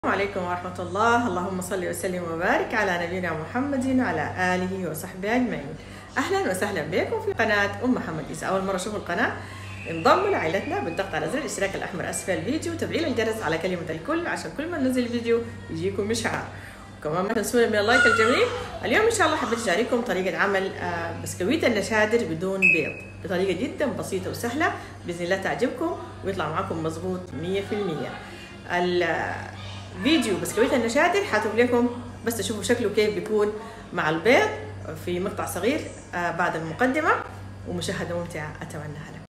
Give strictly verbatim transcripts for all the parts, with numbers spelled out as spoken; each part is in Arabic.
السلام عليكم ورحمة الله. اللهم صل وسلم وبارك على نبينا محمد وعلى آله وصحبه أجمعين. أهلا وسهلا بكم في قناة أم محمد إذا أول مرة تشوفوا القناة انضموا لعائلتنا بالضغط على زر الاشتراك الأحمر أسفل الفيديو وتفعيل الجرس على كلمة الكل عشان كل ما ننزل فيديو يجيكم إشعار، وكمان ما تنسونا من اللايك الجميل. اليوم إن شاء الله حبيت أشارككم طريقة عمل بسكويت النشادر بدون بيض بطريقة جدا بسيطة وسهلة، بإذن الله تعجبكم ويطلع معكم مظبوط مية في المية. فيديو بسكويت النشادر حاتب لكم بس تشوفوا شكله كيف بيكون مع البيض في مقطع صغير بعد المقدمة، ومشاهدة ممتعة أتمناها لكم.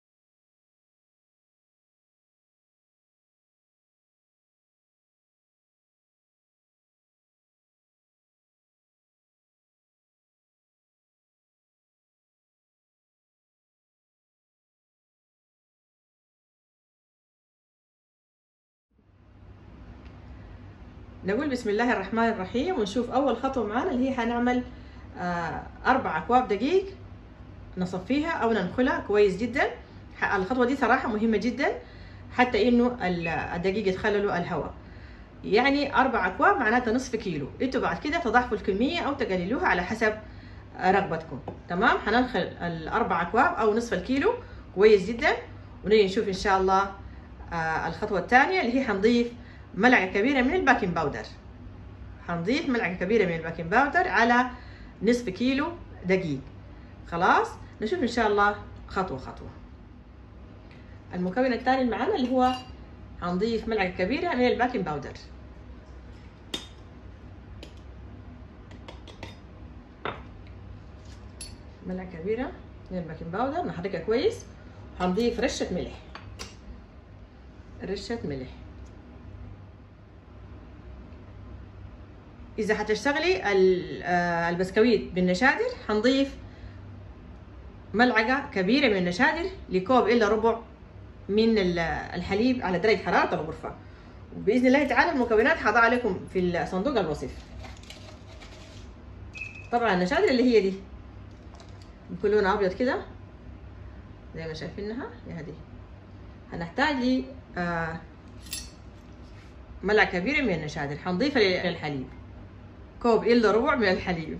نقول بسم الله الرحمن الرحيم ونشوف أول خطوة معانا اللي هي هنعمل آه أربع أكواب دقيق نصفيها أو ننخلها كويس جدا. الخطوة دي صراحة مهمة جدا حتى إنه الدقيق يتخللوا الهواء، يعني أربع أكواب معناتها نصف كيلو. انتوا بعد كده تضاعفوا الكمية أو تقللوها على حسب رغبتكم. تمام، هننخل الأربع أكواب أو نصف الكيلو كويس جدا، ونيجي نشوف إن شاء الله آه الخطوة الثانية اللي هي هنضيف ملعقة كبيرة من الباكنج باودر. هنضيف ملعقة كبيرة من الباكنج باودر على نصف كيلو دقيق. خلاص، نشوف إن شاء الله خطوة خطوة. المكون الثاني معنا اللي هو هنضيف ملعقة كبيرة من الباكنج باودر. ملعقة كبيرة من الباكنج باودر نحركها كويس. هنضيف رشة ملح، رشة ملح. إذا هتشتغلي البسكويت بالنشادر هنضيف ملعقة كبيرة من النشادر لكوب إلا ربع من الحليب على درجة حرارة الغرفة. وبإذن الله تعالى المكونات هضع لكم في صندوق الوصف. طبعا النشادر اللي هي دي بيكون لونها أبيض كده زي ما شايفينها، هذه هنحتاج لي آه ملعقة كبيرة من النشادر هنضيفها للحليب، كوب إلا ربع من الحليب،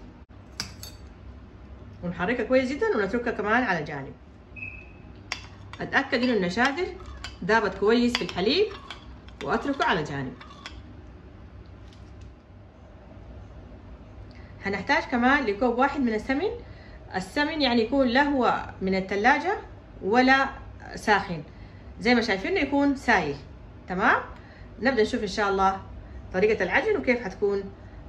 ونحركها كويس جدا ونتركها كمان على جانب. اتاكد انه النشادر دابت كويس في الحليب واتركه على جانب. هنحتاج كمان لكوب واحد من السمن. السمن يعني يكون لا هو من الثلاجة ولا ساخن، زي ما شايفين يكون سايل. تمام، نبدأ نشوف ان شاء الله طريقة العجن وكيف حتكون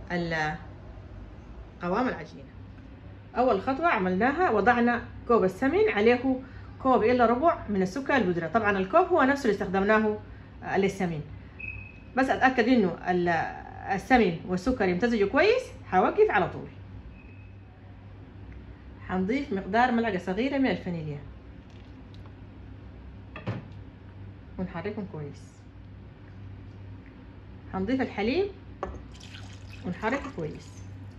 قوام العجينة. أول خطوة عملناها وضعنا كوب السمن عليه كوب إلا ربع من السكر البودرة. طبعا الكوب هو نفسه اللي استخدمناه للسمن، بس أتأكد إنه السمن والسكر يمتزجوا كويس. هوقف على طول. هنضيف مقدار ملعقة صغيرة من الفانيليا ونحركهم كويس. هنضيف الحليب ونحركه كويس.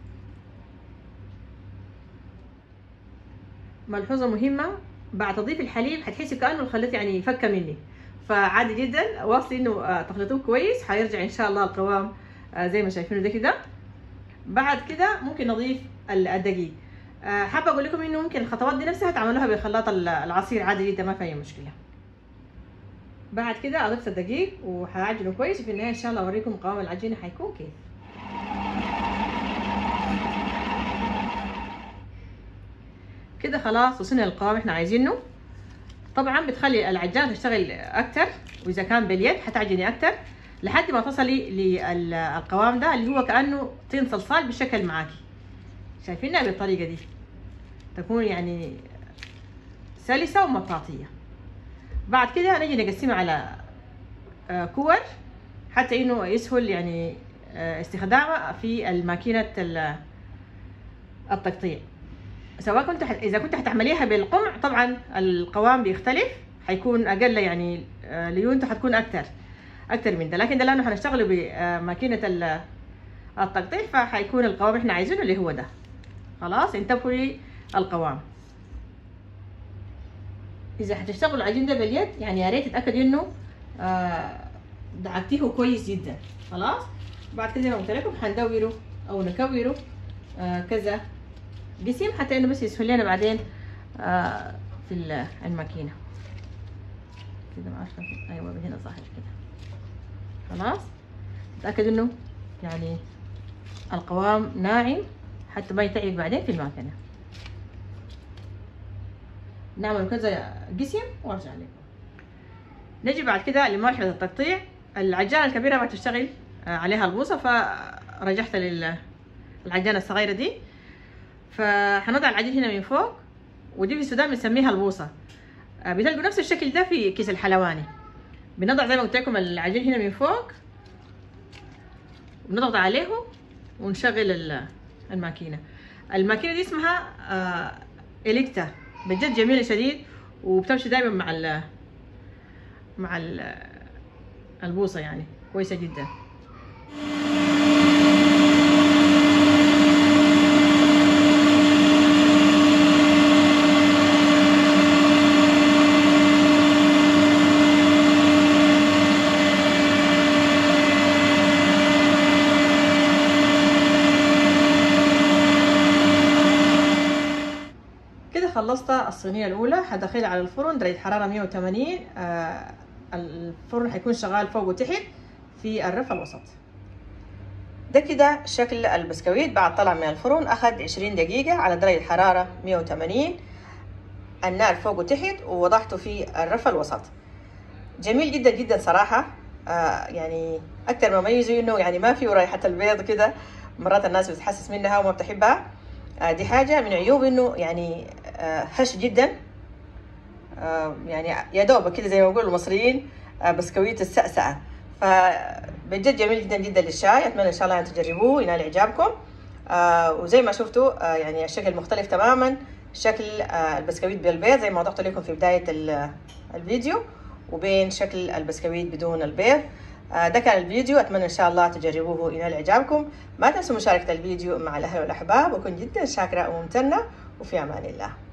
ملحوظة مهمة، بعد تضيف الحليب هتحسي كأنه الخليط يعني فك مني، فعادي جدا واصلي انه تخلطوه كويس. هيرجع ان شاء الله القوام زي ما شايفينه ده كده. بعد كده ممكن نضيف الدقيق. حابة اقول لكم انه ممكن الخطوات دي نفسها تعملوها بخلاط العصير عادي جدا، ما في اي مشكلة. بعد كده اضفت الدقيق وهعجنه كويس، وفي النهاية ان شاء الله اوريكم قوام العجينة هيكون كيف. كده خلاص وصلنا للقوام احنا عايزينه. طبعا بتخلي العجان تشتغل اكتر، واذا كان باليد هتعجني اكتر لحد ما تصلي للقوام ده اللي هو كانه طين صلصال بالشكل معاكي. شايفينها بالطريقه دي تكون يعني سلسه ومطاطيه. بعد كده هنيجي نقسمها على كور حتى انه يسهل يعني استخدامها في الماكينه التقطيع. سواء كنت حت... اذا كنت هتعمليها بالقمع طبعا القوام بيختلف، هيكون اقل يعني ليونته هتكون اكتر اكتر من ده، لكن ده لانه هنشتغله بماكينه التقطيع فهيكون القوام احنا عايزينه اللي هو ده. خلاص، انتبهوا للقوام. اذا هتشتغلوا العجين ده باليد يعني يا ريت تتاكدوا انه آه دعكتيه كويس جدا. خلاص بعد كده زي ما قلت لكم حندوره او نكوره آه كذا قسم حتى انه بس يسهل لنا بعدين آه في الماكينه كده. ما عارفه ايوه هنا ظاهر كده. خلاص تاكد انه يعني القوام ناعم حتى ما يتعب بعدين في الماكينه. نعمل كذا قسم وارجع لكم. نجي بعد كده لمرحله التقطيع. العجانه الكبيره ما تشتغل عليها البوصه، فرجعت للعجانه الصغيره دي. فحنضع العجين هنا من فوق، ودي في السودان بنسميها البوصه. بتلقوا نفس الشكل ده في كيس الحلواني. بنضع زي ما قلت لكم العجين هنا من فوق، بنضغط عليه ونشغل الماكينه. الماكينه دي اسمها إليكتا، بجد جميله شديد وبتمشي دائما مع ال مع ال البوصه، يعني كويسه جدا. خلصت الصينيه الاولى، هدخلها على الفرن درجه حراره مية وثمانين. آه الفرن هيكون شغال فوق وتحت في الرف الوسط. ده كده شكل البسكويت بعد طلع من الفرن. اخذ عشرين دقيقه على درجه حراره مية وثمانين، النار فوق وتحت، ووضعته في الرف الوسط. جميل جدا جدا صراحه. آه يعني اكثر ما ميزه انه يعني ما فيه رائحه البيض كده، مرات الناس بتحسس منها وما بتحبها. آه دي حاجه من عيوب انه يعني آه هش جدا. آه يعني يا دوب كده زي ما بيقولوا المصريين آه بسكويت السأسأة. فبجد جميل جدا جدا للشاي. اتمنى ان شاء الله ان تجربوه ينال اعجابكم. آه وزي ما شفتوا آه يعني الشكل مختلف تماما، شكل آه البسكويت بالبيض زي ما وضحت لكم في بدايه الفيديو، وبين شكل البسكويت بدون البيض. آه ده كان الفيديو، اتمنى ان شاء الله تجربوه ينال اعجابكم. ما تنسوا مشاركه الفيديو مع الاهل والاحباب، وكنت جدا شاكره وممتنه، وفي امان الله.